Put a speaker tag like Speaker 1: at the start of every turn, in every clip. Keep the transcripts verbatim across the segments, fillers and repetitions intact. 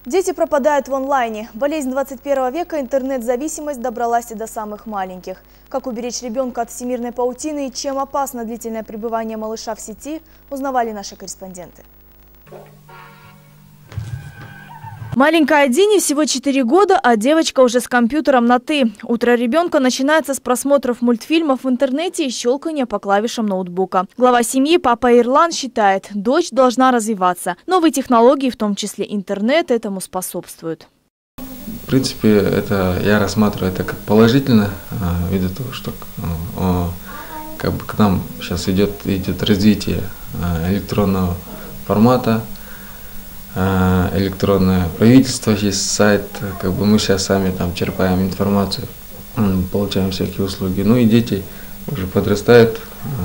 Speaker 1: Дети пропадают в онлайне. Болезнь двадцать первого века, интернет-зависимость добралась и до самых маленьких. Как уберечь ребенка от всемирной паутины и чем опасно длительное пребывание малыша в сети, узнавали наши корреспонденты. Маленькая Дине всего четыре года, а девочка уже с компьютером на «ты». Утро ребенка начинается с просмотров мультфильмов в интернете и щелкания по клавишам ноутбука. Глава семьи папа Ирлан считает, дочь должна развиваться. Новые технологии, в том числе интернет, этому способствуют.
Speaker 2: В принципе, это я рассматриваю это как положительно, ввиду того, что как бы к нам сейчас идет, идет развитие электронного формата. Электронное правительство, есть сайт, как бы мы сейчас сами там черпаем информацию, получаем всякие услуги. Ну и дети уже подрастают,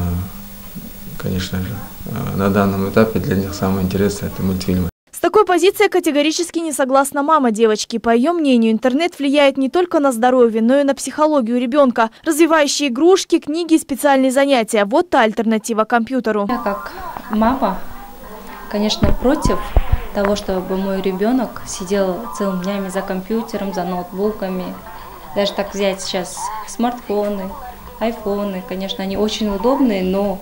Speaker 2: конечно же, на данном этапе для них самое интересное – это мультфильмы.
Speaker 1: С такой позицией категорически не согласна мама девочки. По ее мнению, интернет влияет не только на здоровье, но и на психологию ребенка. Развивающие игрушки, книги, специальные занятия – вот та альтернатива компьютеру.
Speaker 3: Я как мама, конечно, против того, чтобы мой ребенок сидел целыми днями за компьютером, за ноутбуками. Даже так взять сейчас смартфоны, айфоны, конечно, они очень удобные, но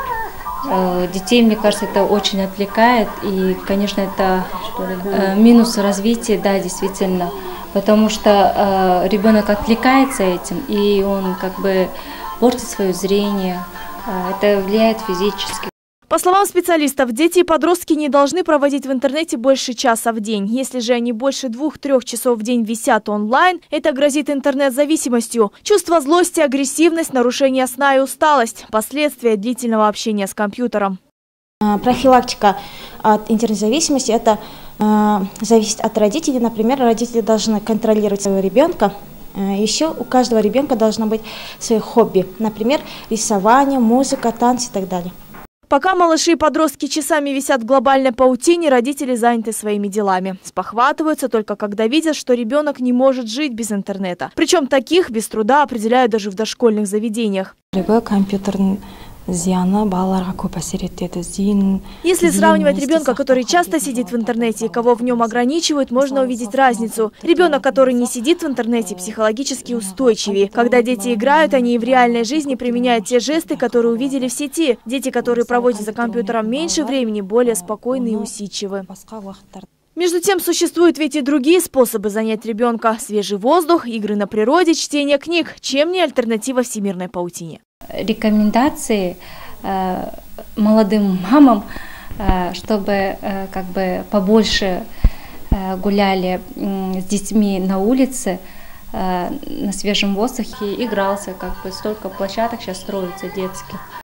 Speaker 3: э, детей, мне кажется, это очень отвлекает. И, конечно, это э, минус развития, да, действительно. Потому что э, ребенок отвлекается этим, и он как бы портит свое зрение. Э, это влияет физически.
Speaker 1: По словам специалистов, дети и подростки не должны проводить в интернете больше часа в день. Если же они больше двух-трех часов в день висят онлайн, это грозит интернет-зависимостью. Чувство злости, агрессивность, нарушение сна и усталость – последствия длительного общения с компьютером.
Speaker 4: Профилактика от интернет-зависимости – это э, зависит от родителей. Например, родители должны контролировать своего ребенка. Еще у каждого ребенка должно быть свое хобби. Например, рисование, музыка, танцы и так далее.
Speaker 1: Пока малыши и подростки часами висят в глобальной паутине, родители заняты своими делами. Спохватываются только когда видят, что ребенок не может жить без интернета. Причем таких без труда определяют даже в дошкольных заведениях.
Speaker 5: Если
Speaker 1: сравнивать ребенка, который часто сидит в интернете, и кого в нем ограничивают, можно увидеть разницу. Ребенок, который не сидит в интернете, психологически устойчивее. Когда дети играют, они и в реальной жизни применяют те жесты, которые увидели в сети. Дети, которые проводят за компьютером меньше времени, более спокойны и усидчивы. Между тем, существуют ведь и другие способы занять ребенка. Свежий воздух, игры на природе, чтение книг. Чем не альтернатива всемирной паутине?
Speaker 3: Рекомендации э, молодым мамам, э, чтобы э, как бы побольше э, гуляли э, с детьми на улице, э, на свежем воздухе, игрался, как бы столько площадок сейчас строятся детских.